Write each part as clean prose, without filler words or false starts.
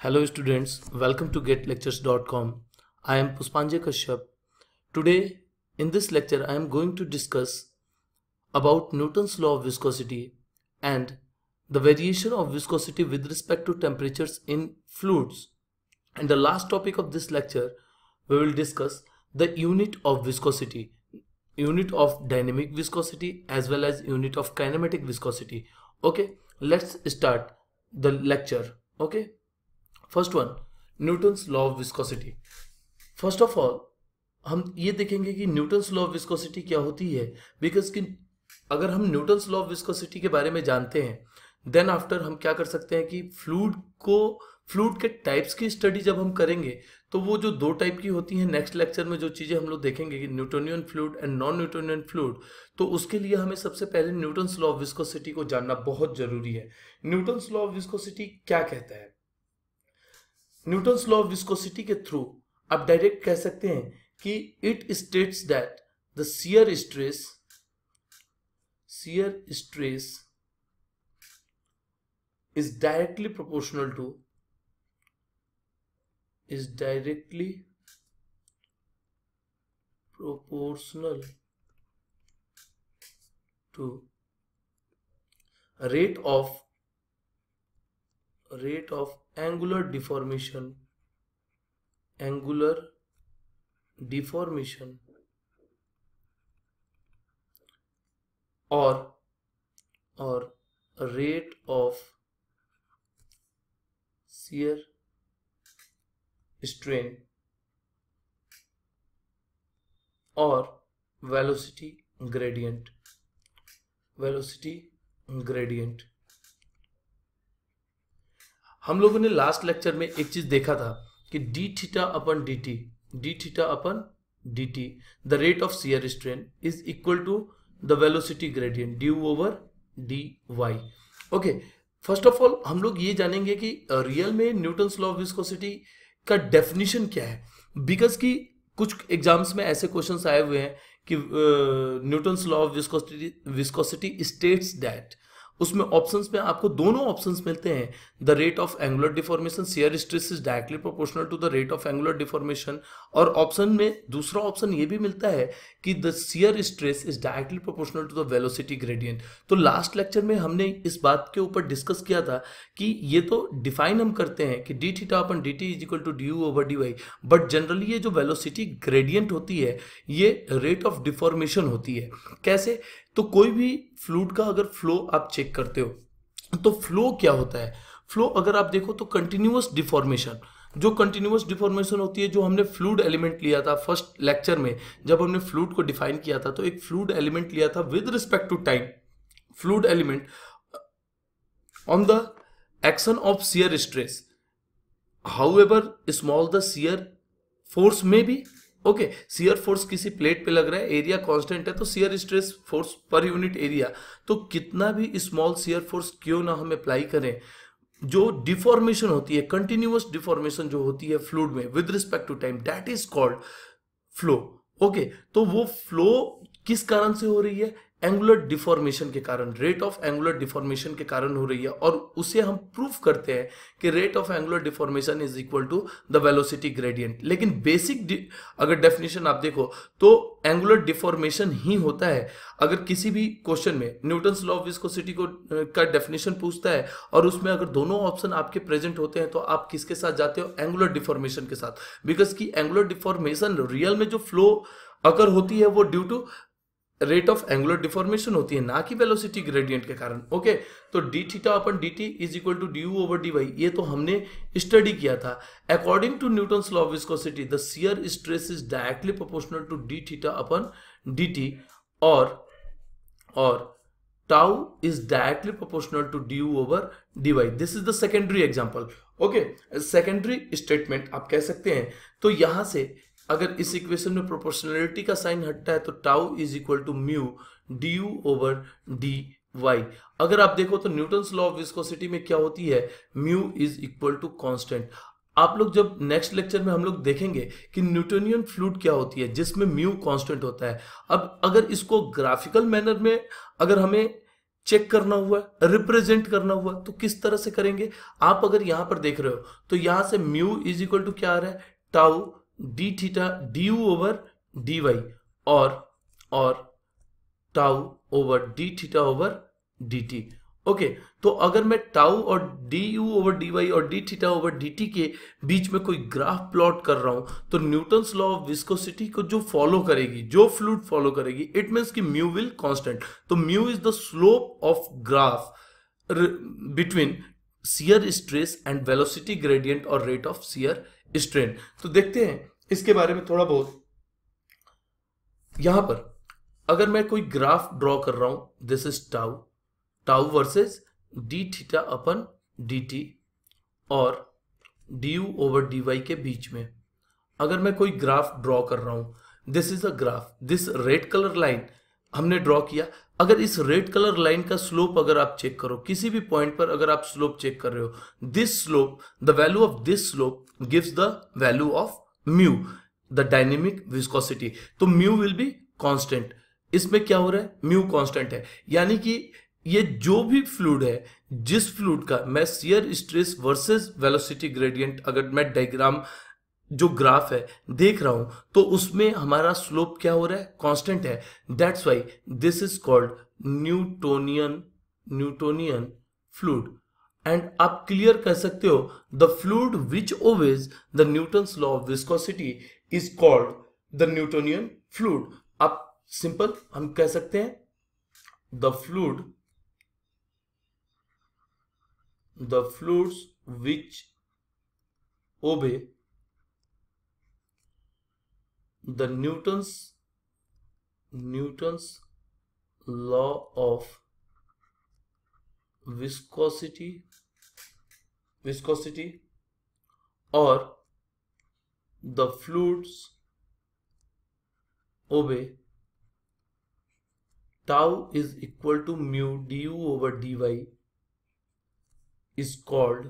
Hello students, welcome to getlectures.com. I am Puspanjay Kashyap. Today in this lecture I am going to discuss about Newton's law of viscosity and the variation of viscosity with respect to temperatures in fluids. And the last topic of this lecture we will discuss the unit of viscosity, unit of dynamic viscosity as well as unit of kinematic viscosity. Okay, let's start the lecture. Okay. First one, Newton's law of viscosity. First of all हम ये देखेंगे कि Newton's law of viscosity क्या होती है, because कि अगर हम न्यूटन्स लॉ ऑफ विस्कोसिटी के बारे में जानते हैं देन आफ्टर हम क्या कर सकते हैं कि फ्लूइड के टाइप्स की स्टडी जब हम करेंगे तो वो जो दो टाइप की होती हैं, नेक्स्ट लेक्चर में जो चीज़ें हम लोग देखेंगे कि Newtonian fluid and non Newtonian fluid, तो उसके लिए हमें सबसे पहले न्यूटन्स लॉ ऑफ विस्कोसिटी को जानना बहुत जरूरी है. न्यूटन्स लॉ ऑफ विस्कोसिटी क्या कहता है? न्यूटन्स लॉ ऑफ विस्कोसिटी के थ्रू आप डायरेक्ट कह सकते हैं कि it states that the shear stress is directly proportional to rate of angular deformation or rate of shear strain or velocity gradient. हम लोगों ने लास्ट लेक्चर में एक चीज देखा था कि d theta upon d t the rate of shear strain is equal to the velocity gradient d u over d y. Okay, first of all हम लोग ये जानेंगे कि रियल में न्यूटन्स लॉ ऑफ विस्कोसिटी का डेफिनेशन क्या है, बिकॉज कि कुछ एग्जाम्स में ऐसे क्वेश्चंस आए हुए हैं कि Newton's law of viscosity states that, उसमें ऑप्शंस में आपको दोनों ऑप्शंस मिलते हैं. The rate of angular deformation, shear stress is directly proportional to the rate of angular deformation, और ऑप्शन में दूसरा ऑप्शन ये भी मिलता है कि the shear stress is directly proportional to the velocity gradient. तो लास्ट लेक्चर में हमने इस बात के ऊपर डिस्कस किया था कि ये तो डिफाइन हम करते हैं कि d theta upon d t is equal to d u over d y, but generally ये जो वेलोसिटी ग्रेडियंट होती है ये रेट ऑफ डिफॉर्मेशन होती है. कैसे? तो कोई भी फ्लूइड का अगर फ्लो आप चेक करते हो तो फ्लो क्या होता है? फ्लो अगर आप देखो तो कंटिन्यूअस डिफॉर्मेशन, जो कंटिन्यूअस डिफॉर्मेशन होती है, जो हमने फ्लूइड एलिमेंट लिया था फर्स्ट लेक्चर में जब हमने फ्लूइड को डिफाइन किया था, तो एक फ्लूइड एलिमेंट लिया था with respect to time. Fluid element on the action of shear stress, however small the shear force में भी. ओके, शियर फोर्स किसी प्लेट पे लग रहा है, एरिया कांस्टेंट है, तो shear stress force per unit area, तो कितना भी स्मॉल शियर फोर्स क्यों ना हम अप्लाई करें, जो डिफॉर्मेशन होती है, कंटिन्यूअस डिफॉर्मेशन जो होती है फ्लूइड में with respect to time, that is called flow. Okay, तो वो फ्लो किस कारण से हो रही है? एंगुलर डिफॉर्मेशन के कारण, रेट ऑफ एंगुलर डिफॉर्मेशन के कारण हो रही है, और उसे हम प्रूफ करते हैं कि rate of angular deformation is equal to the velocity gradient. लेकिन बेसिक अगर डेफिनेशन आप देखो तो एंगुलर डिफॉर्मेशन ही होता है. अगर किसी भी क्वेश्चन में न्यूटन्स लॉ ऑफ विस्कोसिटी का डेफिनेशन पूछता है और उसमें अगर दोनों ऑप्शन आपके प्रेजेंट होते हैं तो आप किसके साथ जाते हो? एंगुलर डिफॉर्मेशन के साथ, बिकॉज की एंगुलर डिफॉर्मेशन रियल में जो फ्लो अगर होती है वो due to rate of angular deformation होती है, ना कि वेलोसिटी ग्रेडियंट के कारण. ओके, तो d theta upon d t is equal to d u over d y, ये तो हमने स्टडी किया था. According to Newton's law of viscosity the shear stress is directly proportional to d theta upon d t और tau is directly proportional to d u over d y. This is the secondary example. Okay, secondary statement आप कह सकते हैं. तो यहां से अगर इस इक्वेशन में प्रोपोर्शनलिटी का साइन हटता है तो tau is equal to mu d u over d y. अगर आप देखो तो न्यूटन्स लॉ ऑफ विस्कोसिटी में क्या होती है? Mu is equal to constant. आप लोग जब नेक्स्ट लेक्चर में हम लोग देखेंगे कि न्यूटोनियन फ्लूइड क्या होती है जिसमें म्यू कांस्टेंट होता है. अब अगर इसको ग्राफिकल मैनर में अगर हमें चेक करना हुआ है, रिप्रेजेंट करना हुआ, तो किस तरह से करेंगे? आप अगर यहां पर देख रहे हो तो यहां से म्यू इज इक्वल टू क्या आ रहा है? Tau d theta d u over d y, और tau over d theta over d t. Okay, तो अगर मैं टाउ और d u over d y और d theta over d t के बीच में कोई ग्राफ प्लॉट कर रहा हूं, तो न्यूटन्स लॉ ऑफ विस्कोसिटी को जो फॉलो करेगी, जो फ्लूइड फॉलो करेगी, इट मीन्स कि म्यू विल कांस्टेंट। तो mu is the slope of graph between shear stress and velocity gradient और रेट ऑफ शियर स्ट्रेन। तो देखते हैं इसके बारे में थोड़ा बहुत। यहां पर अगर मैं कोई ग्राफ ड्रॉ कर रहा हूं, this is tau, tau versus d theta upon d t और d u over d y के बीच में अगर मैं कोई ग्राफ ड्रॉ कर रहा हूं, this is a graph, this red colour line हमने ड्रॉ किया। अगर इस रेड कलर लाइन का स्लोप अगर आप चेक करो, किसी भी पॉइंट पर अगर आप स्लोप चेक कर रहे हो, this slope, the value of this slope gives the value of mu, the dynamic viscosity. तो म्यू विल बी कांस्टेंट। इसमें क्या हो रहा है? म्यू कांस्टेंट है, यानी कि ये जो भी फ्लूइड है, जिस फ्लूइड का मैं shear stress versus velocity gradient अगर मैं डायग्राम जो ग्राफ है देख रहा हूं, तो उसमें हमारा स्लोप क्या हो रहा है? कांस्टेंट है। That's why this is called Newtonian fluid. And आप क्लियर कर सकते हो, the fluid which obeys the Newton's law of viscosity is called the Newtonian fluid. आप सिंपल हम कह सकते हैं the fluids which obey the Newton's law of viscosity or the fluids obey tau is equal to mu du over dy is called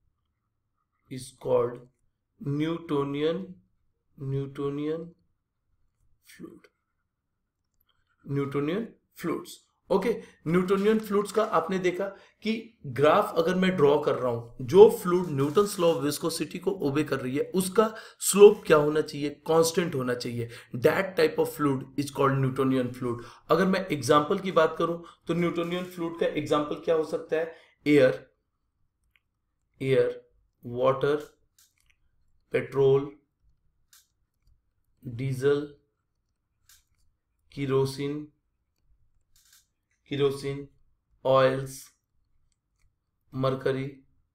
Newtonian fluids. Okay, Newtonian fluids का आपने देखा कि graph अगर मैं ड्रॉ कर रहा हूं, जो fluid Newton's law of viscosity को ओबे कर रही है, उसका स्लोप क्या होना चाहिए? कांस्टेंट होना चाहिए। That type of fluid is called Newtonian fluid. अगर मैं एग्जांपल की बात करूं तो न्यूटोनियन फ्लूइड का एग्जांपल क्या हो सकता है? Air, water, petrol, diesel, kerosene, oils, mercury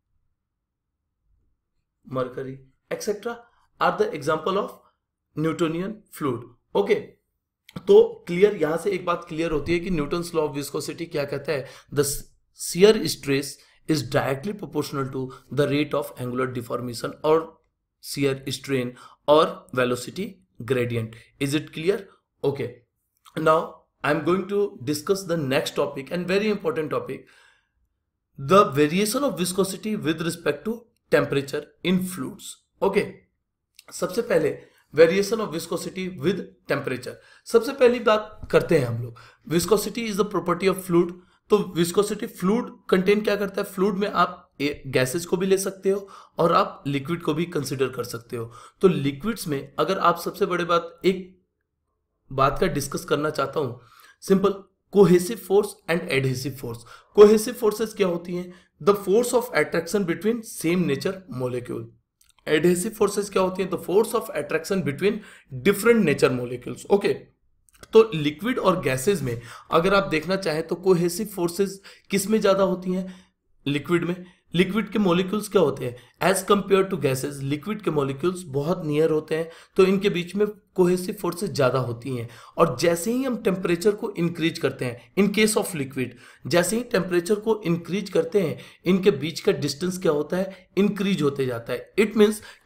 etcetera are the example of Newtonian fluid. Okay, तो क्लियर, यहां से एक बात क्लियर होती है कि न्यूटन्स लॉ ऑफ विस्कोसिटी क्या कहता है? The shear stress is directly proportional to the rate of angular deformation or shear strain or velocity gradient. Is it clear? Okay, now I am going to discuss the next topic and very important topic, the variation of viscosity with respect to temperature in fluids. Okay, सबसे पहले variation of viscosity with temperature. सबसे पहली बात करते हैं हम लोग, viscosity is the property of fluid. तो विस्कोसिटी, फ्लूइड कंटेन क्या करता है? फ्लूइड में आप गैसेज को भी ले सकते हो और आप लिक्विड को भी कंसीडर कर सकते हो। तो लिक्विड्स में अगर आप सबसे बड़ी बात, एक बात का डिस्कस करना चाहता हूं, simple, cohesive force and adhesive force. Cohesive forces क्या होती हैं? The force of attraction between same nature molecule. Adhesive forces क्या होती हैं? The force of attraction between different nature molecules. Okay, तो लिक्विड और गैसेस में अगर आप देखना चाहें तो कोहेसिव फोर्सेस किस में ज्यादा होती हैं? लिक्विड में। लिक्विड के मॉलिक्यूल्स क्या होते हैं? As compare to gases, liquid के मॉलिक्यूल्स बहुत नियर होते हैं, तो इनके बीच में कोहेसिव फोर्सेस ज्यादा होती हैं। और जैसे ही हम टेम्परेचर को इंक्रीज करते हैं, इन केस ऑफ लिक्विड, जैसे ही टेम्परेचर को इंक्रीज करते हैं, इनके बीच का डिस्टेंस क्या होता है? इंक्रीज होते जाता है। इट मीन्स कि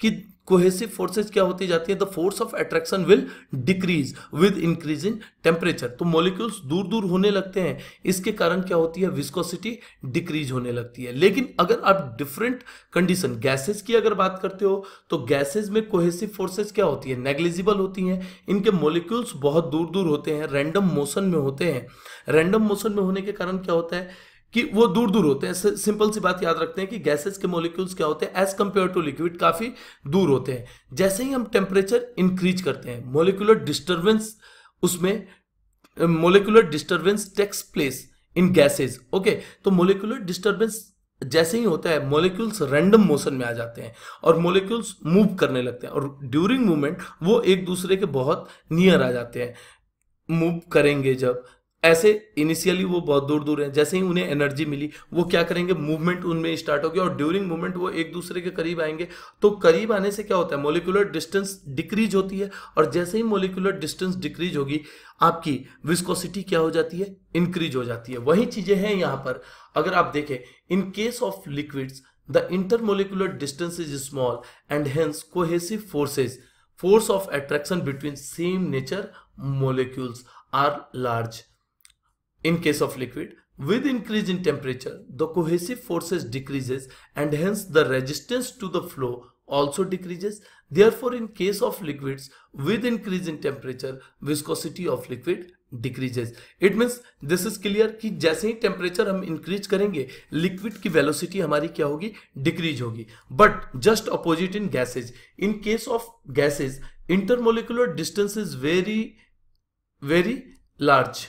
कोहेसिव फोर्सेज क्या होती जाती है, the force of attraction will decrease with increase in temperature. तो मॉलिक्यूल्स दूर दूर होने लगते हैं, इसके कारण क्या होती है, विस्कोसिटी डिक्रीज होने लगती है। लेकिन अगर आप डिफरेंट कंडीशन गैसेस की अगर बात करते हो तो गैसेस में कोहेसिव फोर्सेज क्या होती है, नेग्लिजिबल होती हैं। इनके मॉलिक्यूल्स बहुत दूर दूर होते हैं, रैंडम मोशन में होते हैं। रैंडम मोशन में होने के कारण क्या होता है कि वो दूर दूर होते हैं। सिंपल सी बात याद रखते हैं कि गैसेस के मॉलिक्यूल्स क्या होते हैं, एज कंपेयर टू लिक्विड काफी दूर होते हैं। जैसे ही हम टेम्परेचर इंक्रीज करते हैं, मोलिकुलर डिस्टर्बेंस उसमें molecular disturbance takes place in gases. Okay, तो मोलिकुलर डिस्टर्बेंस जैसे ही होता है, मॉलिक्यूल्स रैंडम मोशन में आ जाते हैं और मॉलिक्यूल्स मूव करने लगते हैं, और ड्यूरिंग मूवमेंट वो एक दूसरे के बहुत नियर आ जाते हैं। मूव करेंगे जब, ऐसे इनिशियली वो बहुत दूर दूर हैं, जैसे ही उन्हें एनर्जी मिली वो क्या करेंगे, मूवमेंट उनमें स्टार्ट हो गया और ड्यूरिंग मूवमेंट वो एक दूसरे के करीब आएंगे। तो करीब आने से क्या होता है, मॉलिक्यूलर डिस्टेंस डिक्रीज होती है, और जैसे ही मॉलिक्यूलर डिस्टेंस डिक्रीज होगी आपकी विस्कोसिटी क्या हो जाती है, इंक्रीज हो जाती है। वही चीजें हैं यहाँ पर। अगर आप देखें, in case of liquids the intermolecular distance is small and hence cohesive forces, force of attraction between same nature molecules are large. In case of liquid, with increase in temperature, the cohesive forces decreases and hence the resistance to the flow also decreases. Therefore, in case of liquids, with increase in temperature, viscosity of liquid decreases. It means this is clear कि जैसे ही temperature हम increase करेंगे, liquid की velocity हमारी क्या होगी, decrease होगी। But just opposite in gases. In case of gases, intermolecular distance is very very large,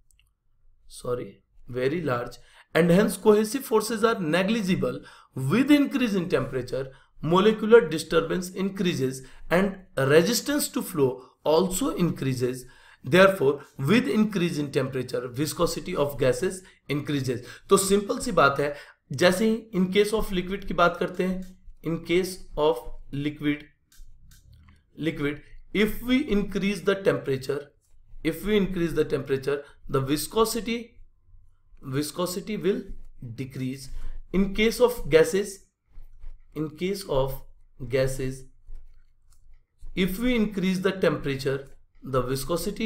very large, and hence cohesive forces are negligible. With increase in temperature, molecular disturbance increases and resistance to flow also increases. Therefore, with increase in temperature, viscosity of gases increases. तो simple सी बात है, जैसे ही in case of liquid की बात करते हैं, in case of liquid, if we increase the temperature, the viscosity will decrease. In case of gases, if we increase the temperature, the viscosity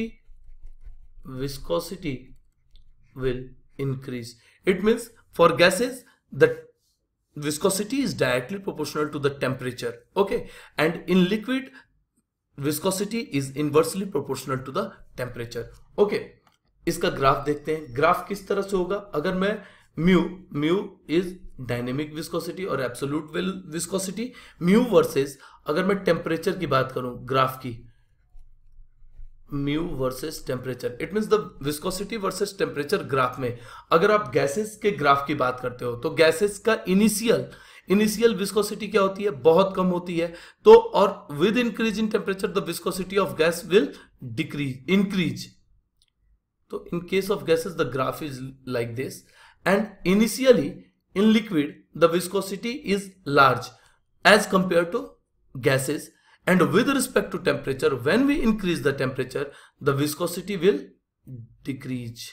will increase. It means for gases the viscosity is directly proportional to the temperature. Okay, and in liquid viscosity is inversely proportional to the temperature. Okay, इसका graph देखते हैं। Graph किस तरह से होगा, अगर मैं mu is dynamic viscosity और एब्सोल्यूट विस्कोसिटी, म्यू वर्सेस अगर मैं टेम्परेचर की बात करूं, ग्राफ की mu versus temperature, it means the viscosity versus temperature graph में अगर आप गैसेस के ग्राफ की बात करते हो तो गैसेस का इनिशियल विस्कोसिटी क्या होती है, बहुत कम होती है। तो और with increase in temperature the viscosity of gas will increase. तो in case of gases the graph is like this, and initially in liquid the viscosity is large as compared to gases, and with respect to temperature, when we increase the temperature the viscosity will decrease.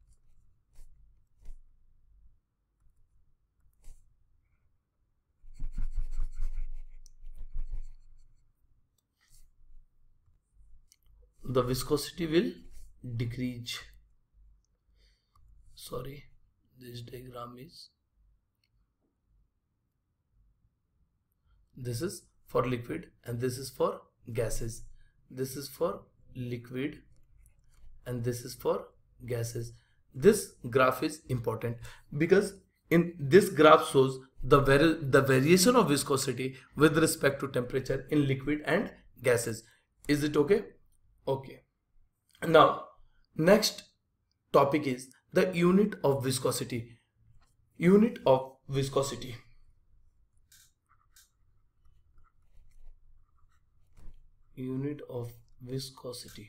The viscosity will decrease. Sorry, this diagram is, this is for liquid and this is for gases. This is for liquid and this is for gases. This graph is important because in this graph shows the variation of viscosity with respect to temperature in liquid and gases. Is it okay? Okay. Now next topic is the unit of viscosity. Unit of viscosity. Unit of viscosity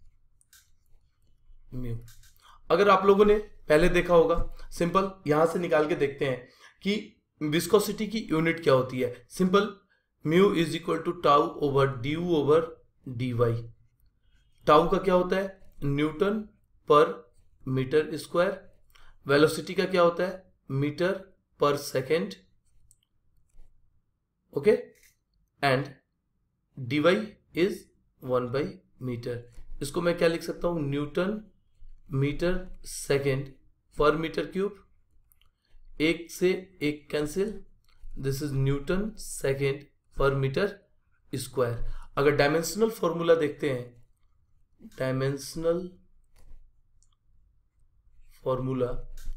mu. अगर आप लोगों ने पहले देखा होगा, simple यहां से निकाल के देखते हैं कि विस्कोसिटी की यूनिट क्या होती है। Simple, mu is equal to tau over d u over d y. Tau का क्या होता है, newton per metre square. Velocity का क्या होता है, metre per second. Okay, and dy is 1/मीटर। इसको मैं क्या लिख सकता हूं, newton metre second per metre cube. एक से एक cancel, this is newton second per metre square. अगर डायमेंशनल फॉर्मूला देखते हैं, डायमेंशनल फॉर्मूला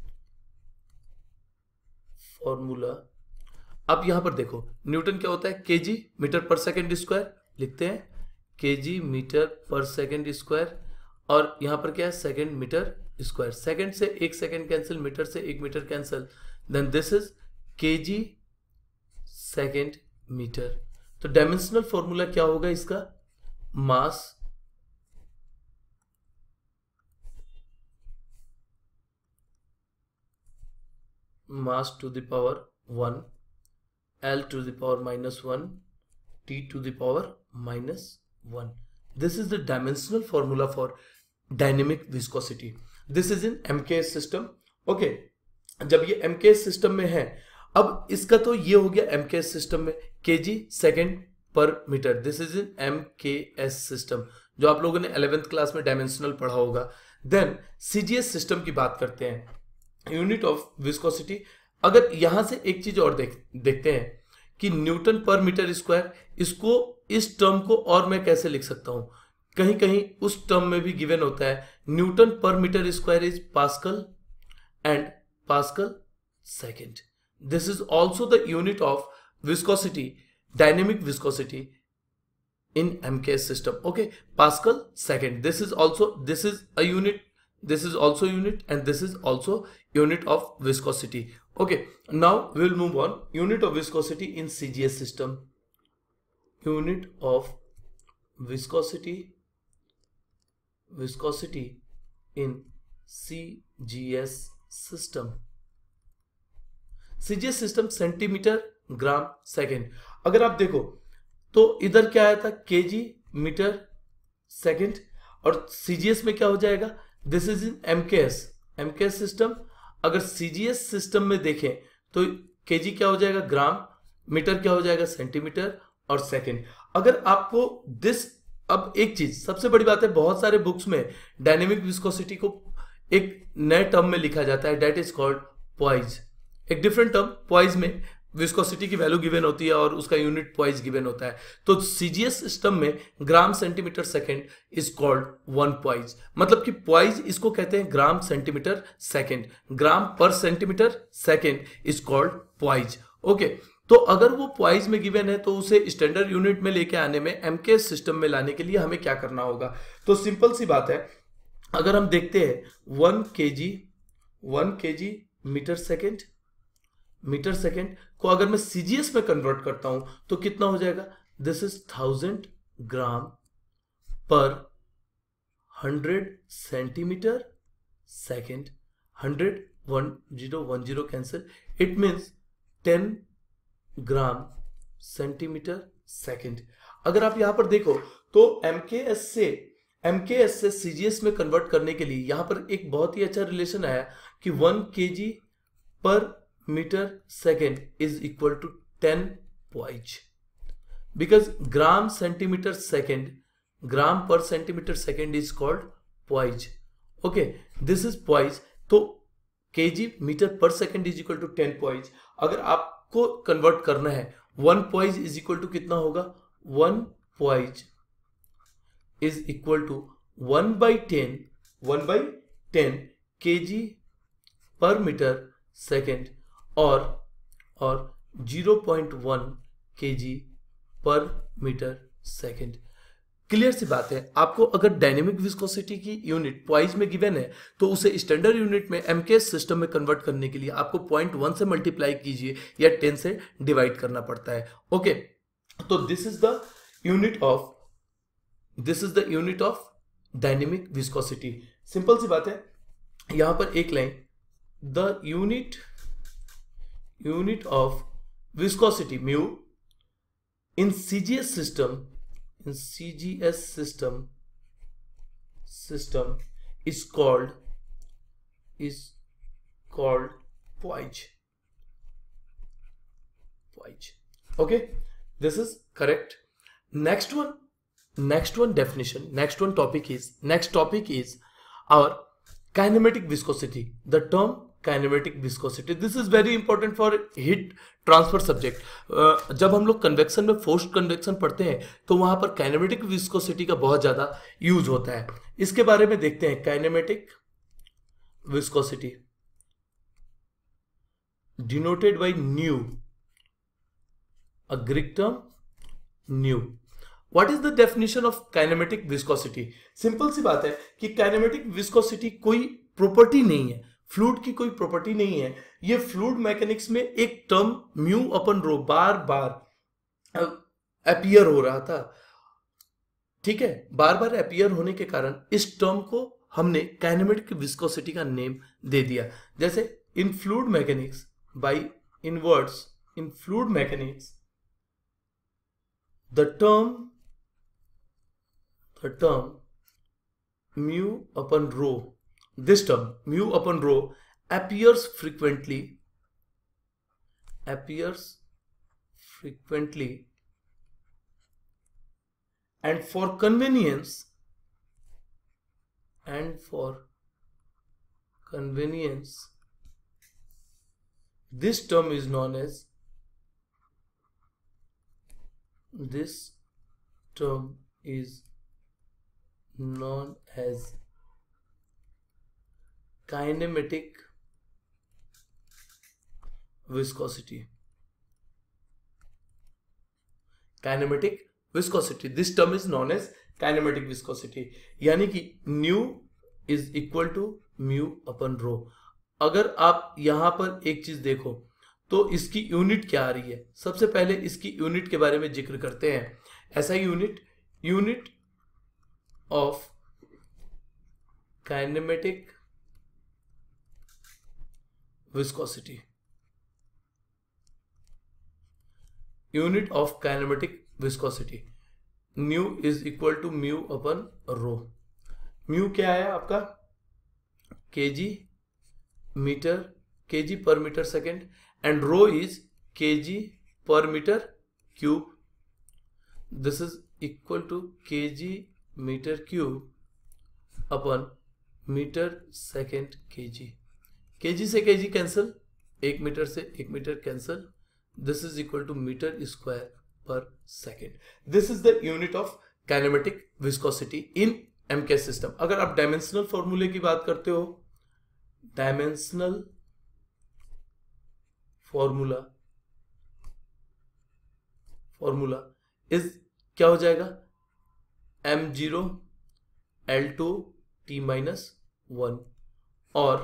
अब यहां पर देखो, न्यूटन क्या होता है, kg metre per second square, लिखते हैं kg metre per second square. और यहां पर क्या है, सेकेंड मीटर स्क्वायर। सेकेंड से एक सेकेंड कैंसिल, मीटर से एक metre cancel, then this is kg second metre. तो डायमेंशनल फॉर्मूला क्या होगा इसका, mass to the power 1, L to the power -1, T to the power -1. This is the dimensional formula for dynamic viscosity. This is in MKS system. Okay, जब ये MKS system में है, अब इसका तो ये हो गया MKS system में kg second per metre. This is in MKS system, जो आप लोगों ने 11th क्लास में डायमेंशनल पढ़ा होगा। देन CGS सिस्टम की बात करते हैं, यूनिट ऑफ विस्कोसिटी। अगर यहां से एक चीज और देखते हैं कि न्यूटन पर मीटर स्क्वायर, इसको इस टर्म को और मैं कैसे लिख सकता हूं, कहीं कहीं उस टर्म में भी गिवन होता है newton per metre square is pascal and pascal second. This is also the unit of viscosity, dynamic viscosity in MKS system. Okay, Pascal second. This is a unit. This is also unit, and this is also unit of viscosity. Okay, now we will move on. Unit of viscosity in CGS system. Unit of viscosity in CGS system. CGS system centimetre gram second. अगर आप देखो तो इधर क्या आया था, kg metre second, और CGS में क्या हो जाएगा, this is in MKS system. अगर सीजीएस सिस्टम में देखें तो केजी क्या हो जाएगा, ग्राम, मीटर क्या हो जाएगा, सेंटीमीटर, और सेकेंड। अगर आपको दिस, अब एक चीज सबसे बड़ी बात है, बहुत सारे बुक्स में डायनेमिक विस्कोसिटी को एक नए टर्म में लिखा जाता है, डेट इज कॉल्ड पॉइज। एक डिफरेंट टर्म पॉइज में विस्कोसिटी की वैल्यू गिवन होती है और उसका यूनिट पॉइज गिवन होता है। तो सीजीएस सिस्टम में gram centimetre second is called 1 poise. मतलब कि पॉइज इसको कहते हैं ग्राम centimetre second, gram per centimetre second is called poise. Okay, तो अगर वो पॉइज में गिवन है तो उसे स्टैंडर्ड यूनिट में लेके आने में, एमकेएस सिस्टम में लाने के लिए हमें क्या करना होगा, तो सिंपल सी बात है। अगर हम देखते हैं 1 केजी मीटर सेकेंड को अगर मैं सीजीएस में कन्वर्ट करता हूं तो कितना हो जाएगा, this is 1000 gram per 100 centimetre second. 100 10 cancel, it means 10 gram centimetre second. अगर आप यहां पर देखो तो एमकेएस से सीजीएस में कन्वर्ट करने के लिए यहां पर एक बहुत ही अच्छा रिलेशन आया कि 1 kg per metre second is equal to 10 poise, because gram centimetre second, gram per centimetre second is called poise. Okay, this is poise. तो kg metre per second is equal to 10 poise. अगर आपको convert करना है, 1 poise is equal to कितना होगा, 1 poise is equal to 1/10 kg per metre second और 0.1 KG per metre second. Clear सी बात है। आपको अगर डायनेमिक विस्कोसिटी की यूनिट पॉइज में गिवन है तो उसे स्टैंडर्ड यूनिट में एमकेएस सिस्टम में कन्वर्ट करने के लिए आपको 0.1 से मल्टीप्लाई कीजिए या 10 से डिवाइड करना पड़ता है। ओके, तो this is the unit of dynamic viscosity. Simple सी बात है। यहां पर एक line, the unit of viscosity mu in CGS system is called poise. Okay, this is correct. next one definition, next topic is our kinematic viscosity. The term kinematic viscosity, this is very important for heat transfer subject. जब हम लोग convection में forced convection पढ़ते हैं तो वहां पर kinematic viscosity का बहुत ज्यादा यूज होता है. इसके बारे में देखते हैं. Kinematic viscosity denoted by nu, a Greek term nu. What is the definition of kinematic viscosity? Simple सी बात है कि काइनेमेटिक विस्कोसिटी कोई प्रॉपर्टी नहीं है, फ्लूइड की कोई प्रॉपर्टी नहीं है. ये फ्लूइड मैकेनिक्स में एक टर्म म्यू अपन रो बार बार अपीयर हो रहा था. ठीक है, बार बार अपीयर होने के कारण इस टर्म को हमने काइनेमेटिक विस्कोसिटी का नेम दे दिया. जैसे in fluid mechanics, by in words, in fluid mechanics the term mu upon rho, this term mu upon rho appears frequently and for convenience this term is known as kinematic viscosity. Kinematic viscosity, this term is known as kinematic viscosity. यानी कि nu is equal to mu upon rho. अगर आप यहां पर एक चीज देखो तो इसकी यूनिट क्या आ रही है. सबसे पहले इसकी यूनिट के बारे में जिक्र करते हैं. ऐसा unit of kinematic viscosity, unit of kinematic viscosity, nu is equal to mu upon rho. Mu क्या है आपका? Kg per metre second, and rho is kg per meter cube. This is equal to kg meter cube upon meter second kg. kg से kg कैंसिल, 1 metre से 1 metre cancel. This is equal to meter square per second. This is the unit of kinematic viscosity in MK system. अगर आप dimensional फॉर्मूले की बात करते हो, डायमेंशनल फॉर्मूला इज क्या हो जाएगा? m0 l2 t minus 1 और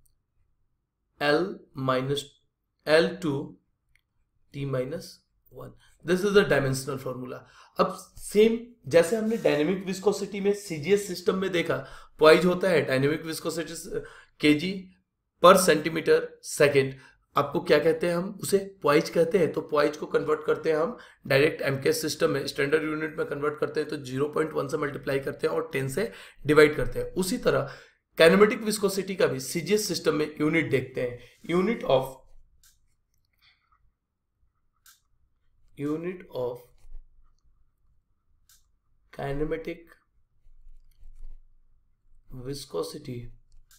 l2 t minus 1. This is the dimensional formula. अब सेम जैसे हमने डायनेमिक विस्कोसिटी में सीजीएस सिस्टम में देखा, पॉइज होता है dynamic viscosity kg per centimetre second. आपको क्या कहते हैं? हम उसे पॉइज कहते हैं. तो पॉइज को कन्वर्ट करते हैं हम डायरेक्ट एमकेएस सिस्टम में, स्टैंडर्ड यूनिट में कन्वर्ट करते हैं तो 0.1 से मल्टीप्लाई करते हैं और 10 से डिवाइड करते हैं. उसी तरह काइनेमेटिक विस्कोसिटी का भी सीजीएस सिस्टम में यूनिट देखते हैं. Unit of kinematic viscosity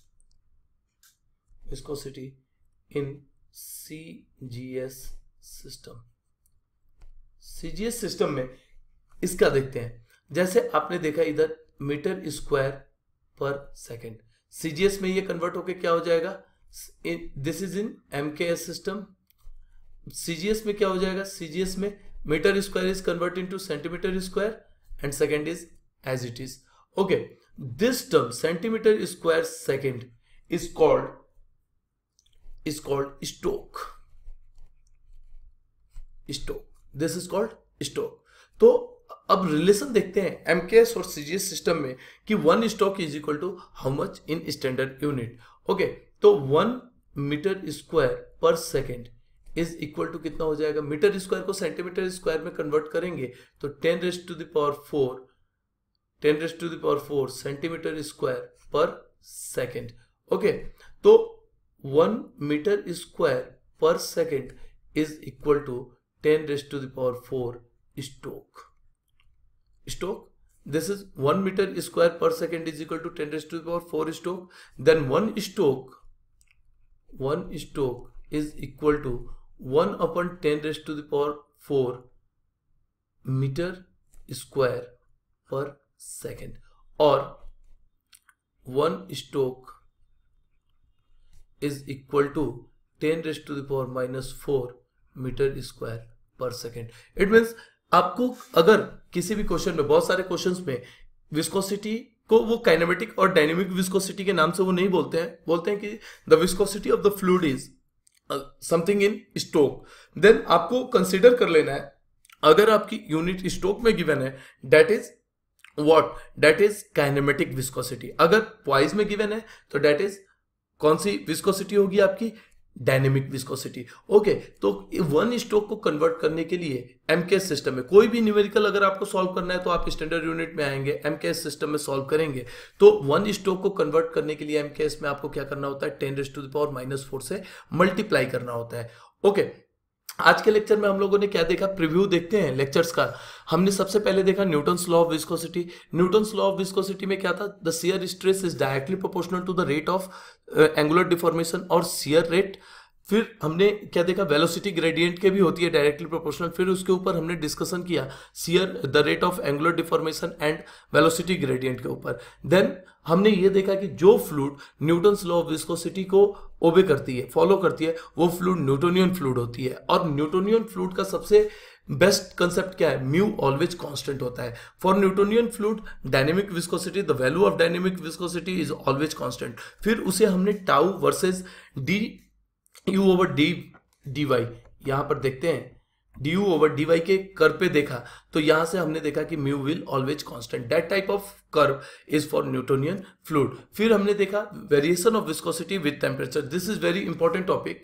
in CGS system में इसका देखते हैं. जैसे आपने देखा इधर metre square per second, CGS में ये कन्वर्ट होके क्या हो जाएगा? This is in MKS system. CGS में क्या हो जाएगा? सीजीएस में metre square is convert into centimetre square and second is as it is. Okay, this term centimetre square second is called stoke. This is called stoke. तो अब relation देखते हैं MKS और सीजीएस सिस्टम में कि 1 stoke is equal to how much in standard unit. Okay, तो 1 metre square per second is equal to कितना हो जाएगा? मीटर स्क्वायर को सेंटीमीटर स्क्वायर में कन्वर्ट करेंगे तो 10 raise to the power 4 centimetre square per second. Okay, तो 1 metre square per second is equal to 10 raise to the power 4 stoke. stroke. This is 1 meter square per second is equal to 10 raised to the power 4 stroke. Then one stroke is equal to 1 upon 10 raised to the power 4 meter square per second, or one stroke is equal to 10 raised to the power minus 4 metre square per second. It means आपको अगर किसी भी question में, बहुत सारे questions में viscosity को वो काइनेमेटिक और डायनेमिक विस्कोसिटी के नाम से वो नहीं बोलते हैं कि the viscosity of the fluid is something in stroke. Then आपको कंसिडर कर लेना है, अगर आपकी यूनिट स्ट्रोक में गिवन है, दैट इज काइनेमेटिक विस्कोसिटी. अगर पॉइज में गिवन है तो दैट इज कौन सी विस्कोसिटी होगी आपकी? Dynamic viscosity. ओके, तो वन स्ट्रोक को कन्वर्ट करने के लिए एमकेएस सिस्टम में कोई भी न्यूमेरिकल अगर आपको सॉल्व करना है तो आप स्टैंडर्ड यूनिट में आएंगे, एमकेएस सिस्टम में सॉल्व करेंगे. तो वन स्ट्रोक को कन्वर्ट करने के लिए एमकेएस में आपको क्या करना होता है? 10 raise to the power minus 4 से मल्टीप्लाई करना होता है. ओके, आज के लेक्चर में हम लोगों ने क्या देखा? प्रीव्यू देखते हैं लेक्चर्स का. हमने सबसे पहले देखा newton's law of viscosity. Newton's law of viscosity में क्या था? The shear stress is directly proportional to the rate of angular deformation और शियर रेट. फिर हमने क्या देखा? वेलोसिटी ग्रेडियंट के भी होती है डायरेक्टली प्रोपोर्शनल. फिर उसके ऊपर हमने डिस्कशन किया shear, the rate of angular deformation and velocity gradient के ऊपर. देन हमने ये देखा कि जो fluid Newton's law of viscosity को ओबे करती है, फॉलो करती है, वो फ्लूइड न्यूटोनियन फ्लूइड होती है. और न्यूटोनियन फ्लूइड का सबसे बेस्ट कंसेप्ट क्या है? म्यू ऑलवेज कांस्टेंट होता है. For newtonian fluid dynamic viscosity, the value of dynamic viscosity is always constant. फिर उसे हमने tau versus d u over d y, यहां पर देखते हैं d u over d y के कर्व पे देखा, तो यहां से हमने देखा कि mu will always constant. That type of curve is for newtonian fluid. फिर हमने देखा variation of viscosity with temperature. This is very important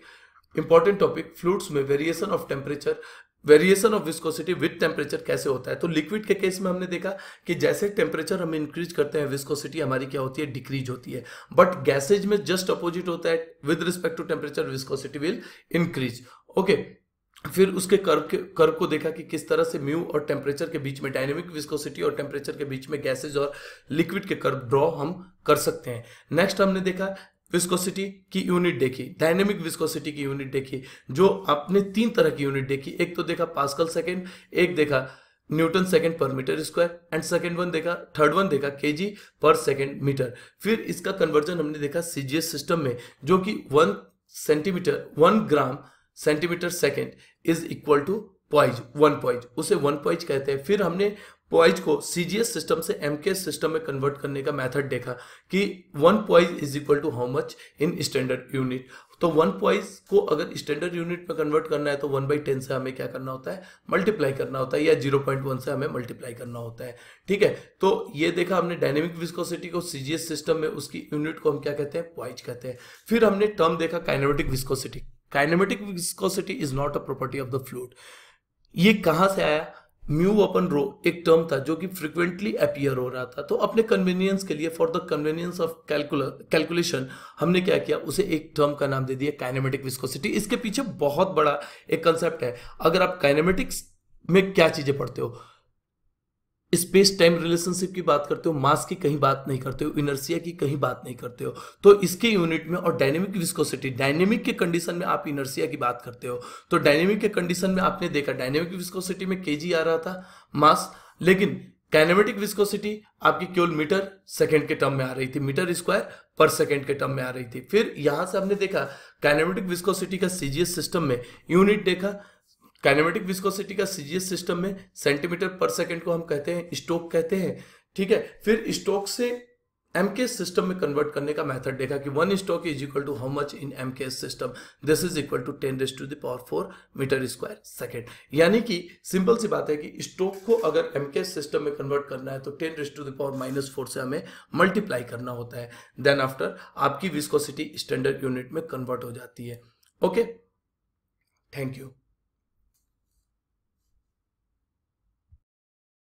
topic. Fluids में variation of temperature, variation of viscosity with temperature कैसे होता है? तो liquid के case में हमने देखा कि जैसे टेम्परेचर हम इंक्रीज करते हैं, विस्कोसिटी हमारी क्या होती है? डिक्रीज होती है. बट गैसेज में जस्ट अपोजिट होता है. With respect to temperature viscosity will increase. Okay, फिर उसके कर्व को देखा कि किस तरह से म्यू और टेम्परेचर के बीच में, डायनेमिक विस्कोसिटी और टेम्परेचर के बीच में गैसेज और लिक्विड के कर्व ड्रॉ हम कर सकते हैं. नेक्स्ट हमने देखा विस्कोसिटी की यूनिट देखी, डायनेमिक विस्कोसिटी की यूनिट देखी, जो आपने 3 तरह की यूनिट देखी. एक तो देखा पास्कल सेकेंड, एक देखा newton second per metre square, and third one देखा केजी पर सेकेंड मीटर. फिर इसका कन्वर्जन हमने देखा सीजीएस सिस्टम में, जो कि 1 gram centimetre second is equal to poise, 1 poise, उसे 1 पॉइज कहते हैं. फिर हमने पॉइज को सीजीएस सिस्टम से एमकेएस सिस्टम में कन्वर्ट करने का मेथड देखा कि 1 poise is equal to how much in standard unit. तो 1 पॉइज को अगर स्टैंडर्ड यूनिट में कन्वर्ट करना है तो 1/10 से हमें क्या करना होता है? मल्टीप्लाई करना होता है, या 0.1 से हमें मल्टीप्लाई करना होता है. ठीक है, तो ये देखा हमने डायनेमिक विस्कोसिटी को सीजीएस सिस्टम में, उसकी यूनिट को हम क्या कहते हैं? पॉइज कहते हैं. फिर हमने टर्म देखा kinematic viscosity. Kinematic viscosity is not a property of the fluid. ये कहां से आया? म्यू अपन रो एक टर्म था जो कि फ्रिक्वेंटली अपीयर हो रहा था. तो अपने कन्वीनियंस के लिए, for the convenience of calculation, हमने क्या किया? उसे एक टर्म का नाम दे दिया काइनेमेटिक विस्कोसिटी. इसके पीछे बहुत बड़ा एक कंसेप्ट है. अगर आप काइनेमेटिक्स में क्या चीजें पढ़ते हो, स्पेस टाइम रिलेशनशिप की बात करते हो, मास की कहीं बात नहीं करते हो, इनर्शिया की कहीं बात नहीं करते हो, तो इसके यूनिट में, और डायनेमिक विस्कोसिटी, डायनेमिक के कंडीशन में आप इनर्शिया की बात करते हो. तो डायनेमिक के कंडीशन में आपने देखा डायनेमिक विस्कोसिटी में केजी आ रहा था मास, लेकिन काइनेमेटिक विस्कोसिटी आपकी केवल मीटर सेकेंड के टर्म में आ रही थी, मीटर स्क्वायर पर सेकेंड के टर्म में आ रही थी. फिर यहां से हमने देखा काइनेमेटिक विस्कोसिटी का सीजीएस सिस्टम में यूनिट देखा. काइनेमेटिक विस्कोसिटी का सीजीएस सिस्टम में सेंटीमीटर पर सेकंड को हम कहते हैं स्टोक कहते हैं. ठीक है, फिर स्टोक से एमकेएस सिस्टम में कन्वर्ट करने का मेथड देखा कि 1 stoke is equal to how much in MKS system. This is equal to 10 raise to the power 4 metre square second. यानी कि सिंपल सी बात है कि स्टोक को अगर एमकेएस सिस्टम में कन्वर्ट करना है तो 10 raise to the power minus 4 से हमें मल्टीप्लाई करना होता है. देन आफ्टर आपकी विस्कोसिटी स्टैंडर्ड यूनिट में कन्वर्ट हो जाती है. Okay, thank you.